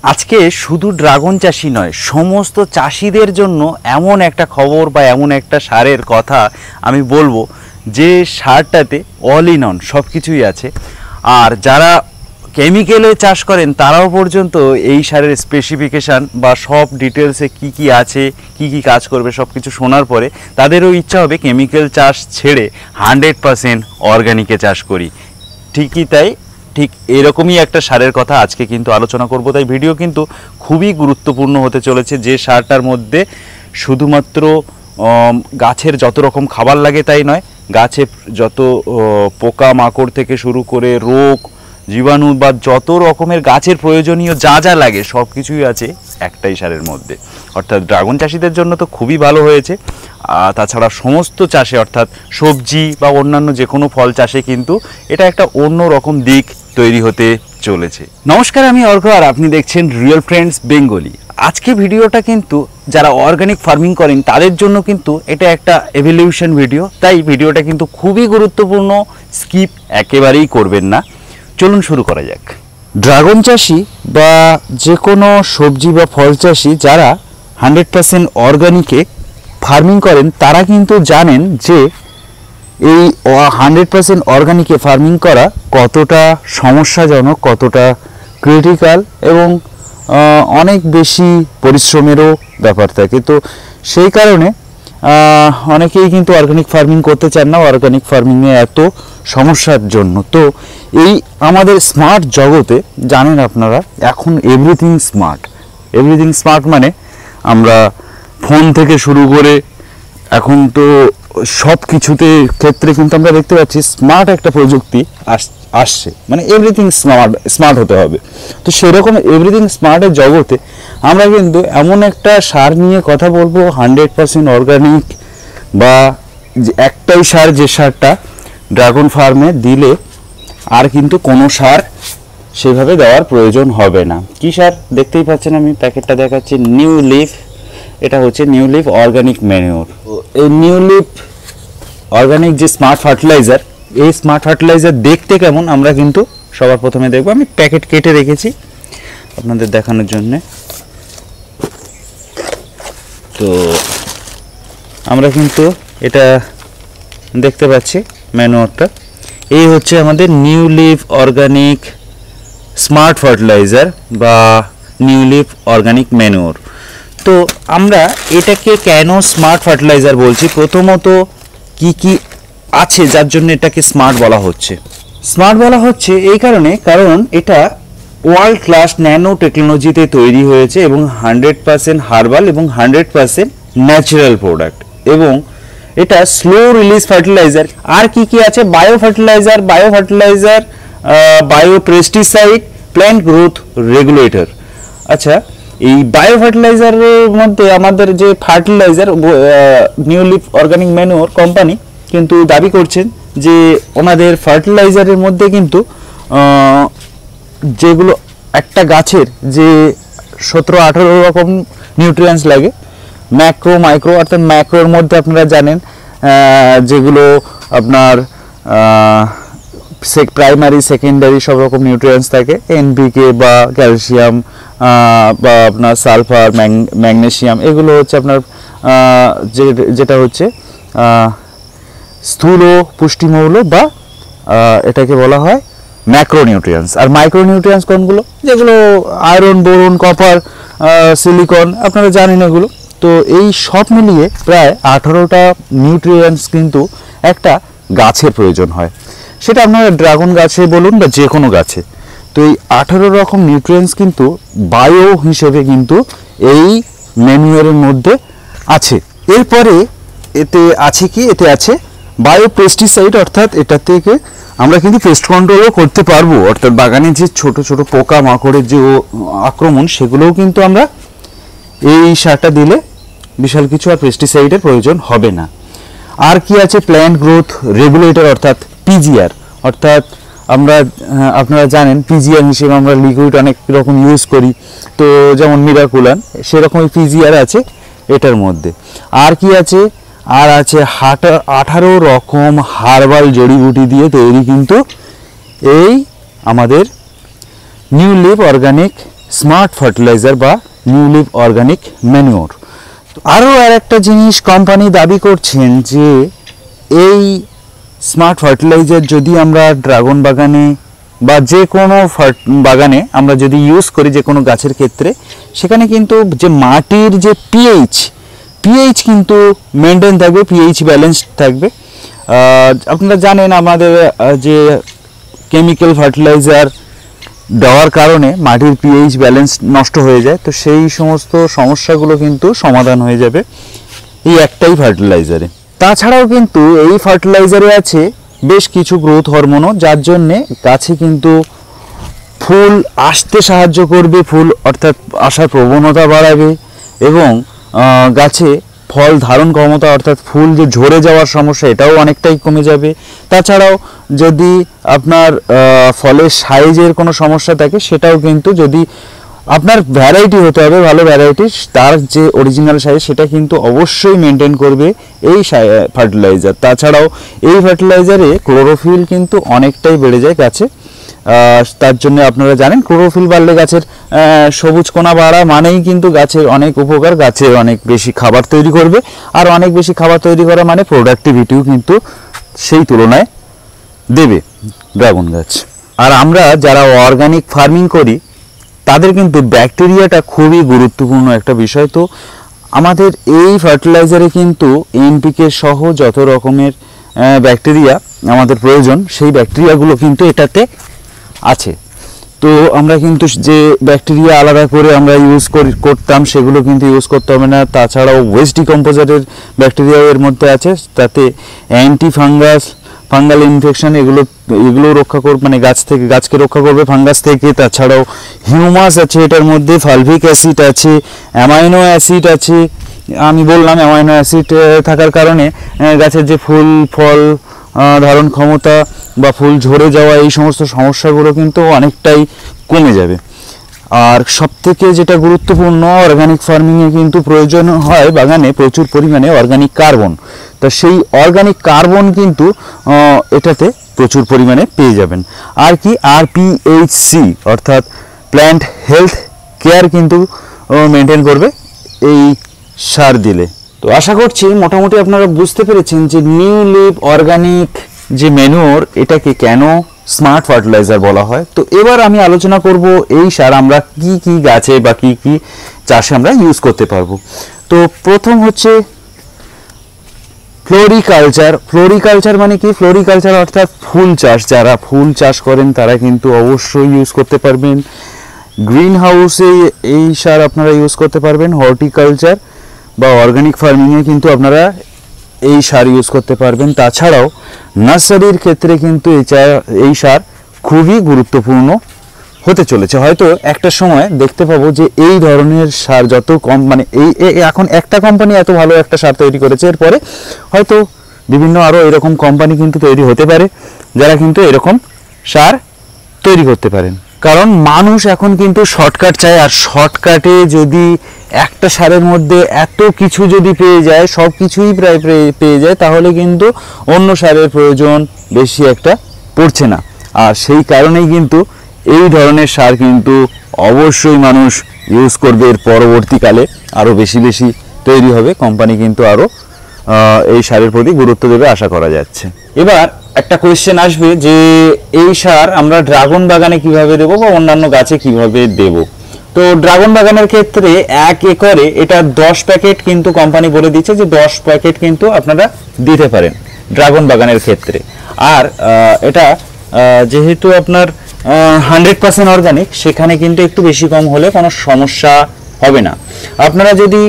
আজকে শুধু ড্রাগন চাষি নয়, সমস্ত চাষিদের জন্য এমন একটা খবর বা এমন একটা সারের কথা আমি বলবো যে সারটাতে অল ইন অন সব কিছুই আছে। আর যারা কেমিক্যালে চাষ করেন তারাও পর্যন্ত এই সারের স্পেসিফিকেশান বা সব ডিটেলসে কি কি আছে, কি কি কাজ করবে সব কিছু শোনার পরে তাদেরও ইচ্ছা হবে কেমিক্যাল চাষ ছেড়ে 100% অর্গানিকে চাষ করি। ঠিকই তাই, ঠিক এরকমই একটা সারের কথা আজকে কিন্তু আলোচনা করব। তাই ভিডিও কিন্তু খুবই গুরুত্বপূর্ণ হতে চলেছে। যে সারটার মধ্যে শুধুমাত্র গাছের যত রকম খাবার লাগে তাই নয়, গাছে যত পোকা মাকড় থেকে শুরু করে রোগ জীবাণু বা যত রকমের গাছের প্রয়োজনীয় যা যা লাগে সব কিছুই আছে একটাই সারের মধ্যে। অর্থাৎ ড্রাগন চাষিদের জন্য তো খুবই ভালো হয়েছে, তাছাড়া সমস্ত চাষে অর্থাৎ সবজি বা অন্যান্য যে কোনো ফল চাষে কিন্তু এটা একটা অন্য রকম দিক তৈরি হতে চলেছে। নমস্কার, আমি অর্ঘ আর আপনি দেখছেন রিয়েল ফ্রেন্ডস বেঙ্গলি। আজকে ভিডিওটা কিন্তু যারা অর্গানিক ফার্মিং করেন তাদের জন্য কিন্তু এটা একটা এভলিউশন ভিডিও, তাই ভিডিওটা কিন্তু খুবই গুরুত্বপূর্ণ, স্কিপ একেবারেই করবেন না। চলুন শুরু করা যাক। ড্রাগন চাষি বা যে কোনো সবজি বা ফল চাষি যারা 100% অর্গানিকে ফার্মিং করেন তারা কিন্তু জানেন যে এই 100% অর্গানিকে ফার্মিং করা কতটা সমস্যাজনক, কতটা ক্রিটিক্যাল এবং অনেক বেশি পরিশ্রমেরও ব্যাপার থাকে। তো সেই কারণে অনেকেই কিন্তু অর্গানিক ফার্মিং করতে চান না, অর্গানিক ফার্মিংয়ে এত সমস্যার জন্য। তো এই আমাদের স্মার্ট জগতে জানেন আপনারা এখন এভরিথিং স্মার্ট মানে আমরা ফোন থেকে শুরু করে এখন তো সব কিছুতে ক্ষেত্রে কিন্তু আমরা দেখতে পাচ্ছি স্মার্ট একটা প্রযুক্তি আসছে, মানে এভরিথিং স্মার্ট হতে হবে। তো সেরকম এভরিথিং স্মার্টের জগতে আমরা কিন্তু এমন একটা সার নিয়ে কথা বলবো 100% অর্গানিক, বা একটাই সার যে সারটা ড্রাগন ফার্মে দিলে আর কিন্তু কোনো সার সেভাবে দেওয়ার প্রয়োজন হবে না। কি সার দেখতেই পাচ্ছেন, আমি প্যাকেটটা দেখাচ্ছি, নিউ লিফ। এটা হচ্ছে নিউ লিফ অর্গানিক ম্যানিউর। এই নিউ লিফ অর্গানিক যে স্মার্ট ফার্টিলাইজার, এই স্মার্ট ফার্টিলাইজার দেখতে কেমন আমরা কিন্তু সবার প্রথমে দেখব। আমি প্যাকেট কেটে রেখেছি আপনাদের দেখানোর জন্যে। তো আমরা কিন্তু এটা দেখতে পাচ্ছি ম্যানুয়ারটা। এই হচ্ছে আমাদের New Leaf organic smart fertiliser বা নিউ লিফ অর্গানিক ম্যানুয়ার। তো আমরা এটাকে কেন স্মার্ট ফার্টিলাইজার বলছি, প্রথমত কি কি আছে যার জন্য এটাকে স্মার্ট বলা হচ্ছে। স্মার্ট বলা হচ্ছে এই কারণে, কারণ এটা ওয়ার্ল্ড ক্লাস ন্যানো টেকনোলজিতে তৈরি হয়েছে এবং 100% হার্বাল এবং 100% ন্যাচারাল প্রোডাক্ট, এবং এটা স্লো রিলিজ ফার্টিলাইজার। আর কি কি আছে, bio fertiliser, bio pesticide, plant growth regulator. আচ্ছা, এই বায়ো ফার্টিলাইজারের মধ্যে আমাদের যে fertiliser New Leaf organic manure company কিন্তু দাবি করছেন যে ওনাদের ফার্টিলাইজারের মধ্যে কিন্তু যেগুলো একটা গাছের যে 17-18 রকম নিউট্রিয়েন্টস লাগে, ম্যাক্রো মাইক্রো, অর্থাৎ ম্যাক্রোর মধ্যে আপনারা জানেন যেগুলো আপনার প্রাইমারি সেকেন্ডারি সব রকম নিউট্রিয়েন্টস থাকে, এনপিকে বা ক্যালসিয়াম বা আপনার সালফার, ম্যাগনেসিয়াম, এগুলো হচ্ছে আপনার যেটা হচ্ছে স্থূল পুষ্টিমৌল বা এটাকে বলা হয় ম্যাক্রোনিউট্রিয়েন্টস। আর মাইক্রোনিউট্রিয়েন্টস কোনগুলো, যেগুলো আয়রন, বোরন, কপার, সিলিকন, আপনারা জানেন এগুলো। তো এই সব মিলিয়ে প্রায় 18টা নিউট্রিয়েন্টস কিন্তু একটা গাছের প্রয়োজন হয়, সেটা আপনারা ড্রাগন গাছে বলুন বা যে কোনো গাছে। তো এই 18 রকম নিউট্রিয়েন্টস কিন্তু বায়ো হিসেবে কিন্তু এই ম্যানুয়ারের মধ্যে আছে। এরপরে এতে আছে কি, এতে আছে বায়ো পেস্টিসাইড, অর্থাৎ এটা থেকে আমরা কিন্তু পেস্ট কন্ট্রোলও করতে পারবো, অর্থাৎ বাগানে যে ছোট ছোট পোকা মাকড়ের যে আক্রমণ সেগুলোও কিন্তু আমরা এই সারটা দিলে বিশাল কিছু আর পেস্টিসাইডের প্রয়োজন হবে না। আর কি আছে, প্ল্যান্ট গ্রোথ রেগুলেটর অর্থাৎ পিজিআর, অর্থাৎ আপনারা জানেন পিজিআর হিসেবে আমরা লিকুইড অনেক রকম ইউজ করি, তো যেমন মিরাকুলান, সেরকমই পিজিআর আছে এটার মধ্যে। আর কি আছে, আর আছে 18 রকম হার্বাল জড়িবুটি দিয়ে তৈরি কিন্তু এই আমাদের New Leaf organic smart fertiliser বা নিউ লিভ অর্গানিক ম্যানিওর। আরও আর একটা জিনিস কোম্পানি দাবি করছেন যে এই স্মার্ট ফার্টিলাইজার যদি আমরা ড্রাগন বাগানে বা যে কোনো বাগানে আমরা যদি ইউজ করি, যে কোনো গাছের ক্ষেত্রে, সেখানে কিন্তু যে মাটির যে পিএইচ কিন্তু মেনটেন থাকবে, পিএইচ ব্যালেন্স থাকবে। আপনারা জানেন আমাদের যে কেমিক্যাল ফার্টিলাইজার দেওয়ার কারণে মাটির পিএইচ ব্যালেন্স নষ্ট হয়ে যায়, তো সেই সমস্ত সমস্যাগুলো কিন্তু সমাধান হয়ে যাবে এই একটাই ফার্টিলাইজারে। তাছাড়াও কিন্তু এই ফার্টিলাইজারে আছে বেশ কিছু গ্রোথ হরমোনও, যার জন্যে গাছে কিন্তু ফুল আসতে সাহায্য করবে, ফুল অর্থাৎ আসার প্রবণতা বাড়াবে এবং গাছে ফল ধারণ ক্ষমতা অর্থাৎ ফুল যে ঝরে যাওয়ার সমস্যা এটাও অনেকটাই কমে যাবে। তাছাড়াও যদি আপনার ফলের সাইজের কোনো সমস্যা থাকে সেটাও কিন্তু, যদি আপনার ভ্যারাইটি হতে হবে ভালো ভ্যারাইটি, তার যে অরিজিনাল সাইজ সেটা কিন্তু অবশ্যই মেনটেন করবে এই ফার্টিলাইজার। তাছাড়াও এই ফার্টিলাইজারে ক্লোরোফিল কিন্তু অনেকটাই বেড়ে যায় গাছে, তার জন্য আপনারা জানেন ক্লোরোফিল বাড়লে গাছের সবুজ কোনা বাড়া মানেই কিন্তু গাছের অনেক উপকার, গাছের অনেক বেশি খাবার তৈরি করবে, আর অনেক বেশি খাবার তৈরি করা মানে প্রোডাক্টিভিটিও কিন্তু সেই তুলনায় দেবে ড্রাগন গাছ। আর আমরা যারা অর্গানিক ফার্মিং করি তাদের কিন্তু ব্যাকটেরিয়াটা খুবই গুরুত্বপূর্ণ একটা বিষয়। তো আমাদের এই ফার্টিলাইজারে কিন্তু এনপিকে সহ যত রকমের ব্যাকটেরিয়া আমাদের প্রয়োজন সেই ব্যাকটেরিয়াগুলো কিন্তু এটাতে আছে। তো আমরা কিন্তু যে ব্যাকটেরিয়া আলাদা করে আমরা ইউজ করতাম সেগুলো কিন্তু ইউজ করতে হবে না। তাছাড়াও ওয়েস্ট ডিকম্পোজারের ব্যাকটেরিয়া এর মধ্যে আছে, তাতে অ্যান্টি ফাঙ্গাল ইনফেকশন এগুলো রক্ষা করবে, মানে গাছকে রক্ষা করবে ফাঙ্গাস থেকে। তাছাড়াও হিউমাস আছে এটার মধ্যে, ফালভিক অ্যাসিড আছে, অ্যামাইনো অ্যাসিড আছে। আমি বললাম অ্যামাইনো অ্যাসিড থাকার কারণে গাছের যে ফল ধারণ ক্ষমতা বা ফুল ঝরে যাওয়া এই সমস্ত সমস্যাগুলো কিন্তু অনেকটাই কমে যাবে। আর সবথেকে যেটা গুরুত্বপূর্ণ, অর্গানিক ফার্মিংয়ে কিন্তু প্রয়োজন হয় বাগানে প্রচুর পরিমাণে অর্গানিক কার্বন। তো সেই অর্গানিক কার্বন কিন্তু এটাতে প্রচুর পরিমাণে পেয়ে যাবেন। আর কি আরপিএইচসি অর্থাৎ প্ল্যান্ট হেলথ কেয়ার কিন্তু মেনটেন করবে এই সার দিলে। তো আশা করছি মোটামুটি আপনারা বুঝতে পেরেছেন যে নিউ লিভ অর্গানিক যে ম্যানুওর এটাকে কেন স্মার্ট ফার্টিলাইজার বলা হয়। তো এবার আমি আলোচনা করব এই সার আমরা কি কি গাছে বা কি কি চাষে আমরা ইউজ করতে পারবো। তো প্রথম হচ্ছে ফ্লোরিকালচার মানে কি? ফ্লোরিকালচার অর্থাৎ ফুল চাষ, যারা ফুল চাষ করেন তারা কিন্তু অবশ্যই ইউজ করতে পারবেন। গ্রিন হাউসে এই সার আপনারা ইউজ করতে পারবেন। হর্টিকালচার বা অর্গানিক ফার্মিংয়ে কিন্তু আপনারা এই সার ইউজ করতে পারবেন। তাছাড়াও নার্সারির ক্ষেত্রে কিন্তু এই সার খুবই গুরুত্বপূর্ণ হতে চলেছে। হয়তো একটা সময় দেখতে পাবো যে এই ধরনের সার যত কম, মানে এখন একটা কোম্পানি এত ভালো একটা সার তৈরি করেছে, এরপরে হয়তো বিভিন্ন আরও এরকম কোম্পানি কিন্তু তৈরি হতে পারে যারা কিন্তু এরকম সার তৈরি করতে পারেন। কারণ মানুষ এখন কিন্তু শর্টকাট চায়, আর শর্টকাটে যদি একটা সারের মধ্যে এত কিছু যদি পেয়ে যায়, সব কিছুই প্রায় পেয়ে যায়, তাহলে কিন্তু অন্য সারের প্রয়োজন বেশি একটা পড়ছে না। আর সেই কারণেই কিন্তু এই ধরনের সার কিন্তু অবশ্যই মানুষ ইউজ করবে। এর পরবর্তীকালে আরও বেশি বেশি তৈরি হবে, কোম্পানি কিন্তু আরও এই সারের প্রতি গুরুত্ব দেবে আশা করা যাচ্ছে। এবার একটা কোয়েশ্চেন আসবে যে এই সার আমরা ড্রাগন বাগানে কিভাবে দেবো বা অন্যান্য গাছে কিভাবে দেব। তো ড্রাগন বাগানের ক্ষেত্রে 1 একরে এটা 10 প্যাকেট কিন্তু কোম্পানি বলে দিচ্ছে যে 10 প্যাকেট কিন্তু আপনারা দিতে পারেন ড্রাগন বাগানের ক্ষেত্রে। আর এটা যেহেতু আপনার 100% অর্গানিক, সেখানে কিন্তু একটু বেশি কম হলে কোনো সমস্যা হবে না। আপনারা যদি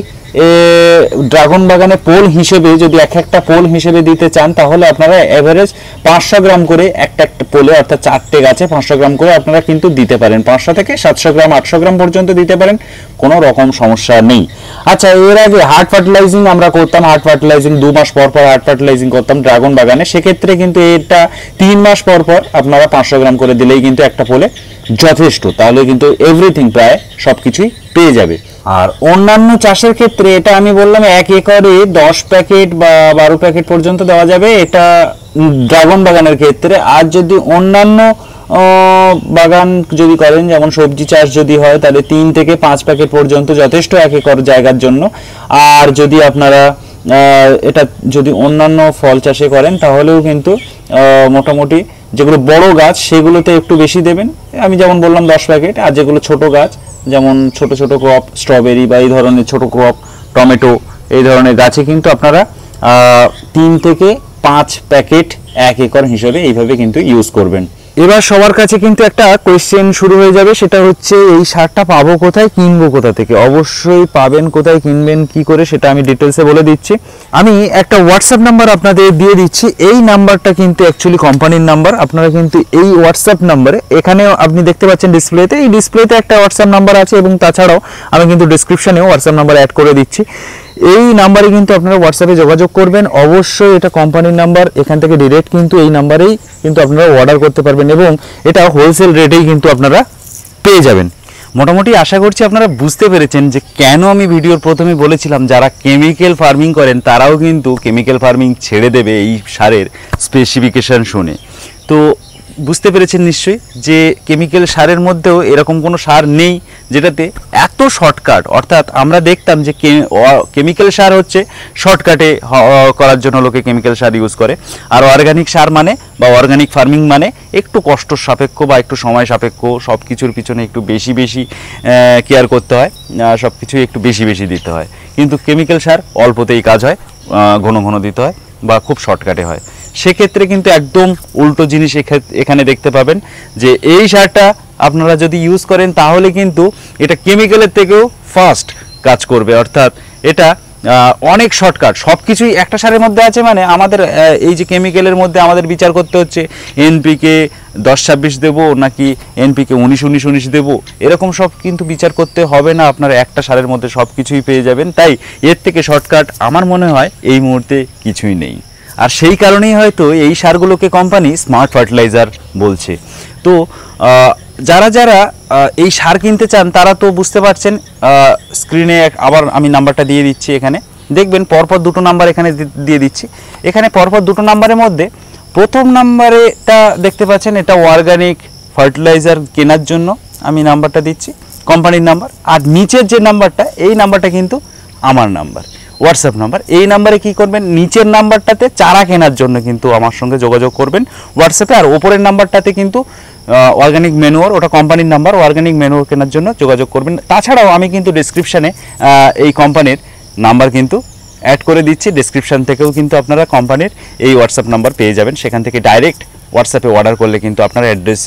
ড্রাগন বাগানে পোল হিসেবে যদি একটা পোল হিসেবে দিতে চান, তাহলে আপনারা এভারেজ 500 গ্রাম করে একটা পোলে, অর্থাৎ 4টে গাছে 500 গ্রাম করে আপনারা কিন্তু দিতে পারেন। 500 থেকে 700 গ্রাম 800 গ্রাম পর্যন্ত দিতে পারেন, কোনো রকম সমস্যা নেই। আচ্ছা, এর আগে হার্ড ফার্টিলাইজিং আমরা করতাম, হার্ড ফার্টিলাইজিং 2 মাস পর পর হার্ড ফার্টিলাইজিং করতাম ড্রাগন বাগানে। সেক্ষেত্রে কিন্তু এটা 3 মাস পর পর আপনারা 500 গ্রাম করে দিলেই কিন্তু একটা পোলে যথেষ্ট, তাহলে কিন্তু এভরিথিং প্রায় সবকিছুই পেয়ে যাবে। আর অন্যান্য চাষের ক্ষেত্রে এটা আমি বললাম 1 একরে 10 প্যাকেট বা 12 প্যাকেট পর্যন্ত দেওয়া যাবে, এটা ড্রাগন বাগানের ক্ষেত্রে। আর যদি অন্যান্য বাগান যদি করেন, যেমন সবজি চাষ যদি হয়, তাহলে 3 থেকে 5 প্যাকেট পর্যন্ত যথেষ্ট 1 একর জায়গার জন্য। আর যদি আপনারা এটা যদি অন্যান্য ফল চাষে করেন তাহলেও কিন্তু মোটামুটি যেগুলো বড় গাছ সেগুলোতে একটু বেশি দেবেন, আমি যেমন বললাম 10 প্যাকেট। আর যেগুলো ছোট গাছ, যেমন ছোট ছোট ক্রপ স্ট্রবেরি বা এই ধরনের ছোট ক্রপ টমেটো, এই ধরনের গাছে কিন্তু আপনারা 3 থেকে 5 প্যাকেট 1 একর হিসেবে এইভাবে কিন্তু ইউজ করবেন। এবার সবার কাছে কিন্তু একটা কোয়েশ্চেন শুরু হয়ে যাবে, সেটা হচ্ছে এই সারটা পাবো কোথায়, কিনবো কোথা থেকে? অবশ্যই পাবেন কোথায়, কিনবেন কি করে, সেটা আমি ডিটেলসে বলে দিচ্ছি। আমি একটা হোয়াটসঅ্যাপ নাম্বার আপনাদের দিয়ে দিচ্ছি। এই নাম্বারটা কিন্তু অ্যাকচুয়ালি কোম্পানির নাম্বার। আপনারা কিন্তু এই হোয়াটসঅ্যাপ নাম্বারে, এখানেও আপনি দেখতে পাচ্ছেন ডিসপ্লেতে, এই ডিসপ্লেতে একটা হোয়াটসঅ্যাপ নাম্বার আছে, এবং তাছাড়াও আমি কিন্তু ডিসক্রিপশনেও হোয়াটসঅ্যাপ নাম্বার অ্যাড করে দিচ্ছি। এই নাম্বারে কিন্তু আপনারা হোয়াটসঅ্যাপে যোগাযোগ করবেন। অবশ্যই এটা কোম্পানির নাম্বার, এখান থেকে ডিরেক্ট কিন্তু এই নাম্বারেই কিন্তু আপনারা অর্ডার করতে পারবেন, এবং এটা হোলসেল রেটেই কিন্তু আপনারা পেয়ে যাবেন। মোটামুটি আশা করছি আপনারা বুঝতে পেরেছেন যে কেন আমি ভিডিওর প্রথমে বলেছিলাম যারা কেমিক্যাল ফার্মিং করেন তারাও কিন্তু কেমিক্যাল ফার্মিং ছেড়ে দেবে এই সারের স্পেসিফিকেশন শুনে। তো বুঝতে পেরেছেন নিশ্চয়ই যে কেমিক্যাল সারের মধ্যেও এরকম কোনো সার নেই যেটাতে এত শর্টকাট, অর্থাৎ আমরা দেখতাম যে কেমিক্যাল সার হচ্ছে শর্টকাটে করার জন্য লোকে কেমিক্যাল সার ইউজ করে, আর অর্গানিক সার মানে বা অর্গানিক ফার্মিং মানে একটু কষ্ট সাপেক্ষ বা একটু সময় সাপেক্ষ, সব কিছুর পিছনে একটু বেশি কেয়ার করতে হয়, সব কিছুই একটু বেশি দিতে হয়। কিন্তু কেমিক্যাল সার অল্পতেই কাজ হয়, ঘন ঘন দিতে হয় বা খুব শর্টকাটে হয়। সেক্ষেত্রে কিন্তু একদম উল্টো জিনিস এখানে দেখতে পাবেন, যে এই সারটা আপনারা যদি ইউজ করেন তাহলে কিন্তু এটা কেমিক্যালের থেকেও ফাস্ট কাজ করবে, অর্থাৎ এটা অনেক শর্টকাট, সব কিছুই একটা সারের মধ্যে আছে। মানে আমাদের এই যে কেমিক্যালের মধ্যে আমাদের বিচার করতে হচ্ছে এনপিকে 10-26 দেবো নাকি এনপিকে 19-19 দেবো, এরকম সব কিন্তু বিচার করতে হবে না, আপনারা একটা সারের মধ্যে সব কিছুই পেয়ে যাবেন। তাই এর থেকে শর্টকাট আমার মনে হয় এই মুহূর্তে কিছুই নেই। আর সেই কারণেই হয়তো এই সারগুলোকে কোম্পানি স্মার্ট ফার্টিলাইজার বলছে। তো যারা যারা এই সার কিনতে চান তারা তো বুঝতে পারছেন, স্ক্রিনে আবার আমি নাম্বারটা দিয়ে দিচ্ছি, এখানে দেখবেন পরপর 2টো নাম্বার এখানে দিয়ে দিচ্ছি। এখানে পরপর 2টো নাম্বারের মধ্যে প্রথম নাম্বারেটা দেখতে পাচ্ছেন, এটা অর্গানিক ফার্টিলাইজার কেনার জন্য আমি নাম্বারটা দিচ্ছি, কোম্পানির নাম্বার। আর নিচের যে নাম্বারটা, এই নাম্বারটা কিন্তু আমার নাম্বার, হোয়াটসঅ্যাপ নাম্বার। এই নাম্বারে কি করবেন, নিচের নাম্বারটাতে চারা কেনার জন্য কিন্তু আমার সঙ্গে যোগাযোগ করবেন হোয়াটসঅ্যাপে, আর ওপরের নাম্বারটাতে কিন্তু অর্গানিক ম্যানুয়ার, ওটা কোম্পানির নাম্বার, অর্গানিক ম্যানুয়ার কেনার জন্য যোগাযোগ করবেন। তাছাড়াও আমি কিন্তু ডেসক্রিপশানে এই কোম্পানির নাম্বার কিন্তু অ্যাড করে দিচ্ছি, ডেসক্রিপশান থেকেও কিন্তু আপনারা কোম্পানির এই হোয়াটসঅ্যাপ নাম্বার পেয়ে যাবেন। সেখান থেকে ডাইরেক্ট হোয়াটসঅ্যাপে অর্ডার করলে কিন্তু আপনার অ্যাড্রেসে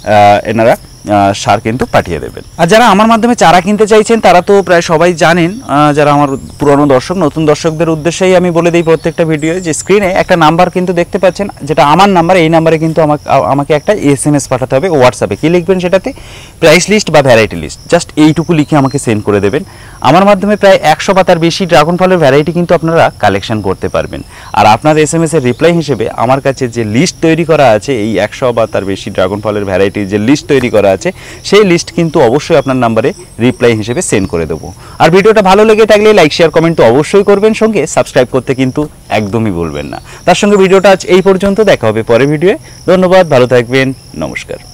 এনারা সার কিন্তু পাঠিয়ে দেবেন। আর যারা আমার মাধ্যমে চারা কিনতে চাইছেন তারা তো প্রায় সবাই জানেন, যারা আমার পুরনো দর্শক, নতুন দর্শকদের উদ্দেশ্যেই আমি বলে দিই প্রত্যেকটা ভিডিও, যে স্ক্রিনে একটা নাম্বার কিন্তু দেখতে পাচ্ছেন, যেটা আমার নাম্বার। এই নাম্বারে কিন্তু আমাকে একটা SMS পাঠাতে হবে হোয়াটসঅ্যাপে। কি লিখবেন সেটাতে, প্রাইস লিস্ট বা ভ্যারাইটি লিস্ট, জাস্ট এইটুকু লিখে আমাকে সেন্ড করে দেবেন। আমার মাধ্যমে প্রায় 100 পাতার বেশি ড্রাগন ফলের ভ্যারাইটি কিন্তু আপনারা কালেকশন করতে পারবেন। আর আপনার SMS এর রিপ্লাই হিসেবে আমার কাছে যে লিস্ট তৈরি করা আছে, এই 100 বা তার বেশি ড্রাগন ফলের ভ্যারাইটির যে লিস্ট তৈরি করা আছে, সেই লিস্ট কিন্তু অবশ্যই আপনার নাম্বারে রিপ্লাই হিসেবে সেন্ড করে দেবো। আর ভিডিওটা ভালো লেগে থাকলে লাইক শেয়ার কমেন্ট তো অবশ্যই করবেন, সঙ্গে সাবস্ক্রাইব করতে কিন্তু একদমই ভুলবেন না। তার সঙ্গে ভিডিওটা আজ এই পর্যন্ত, দেখা হবে পরের ভিডিওয়ে। ধন্যবাদ, ভালো থাকবেন, নমস্কার।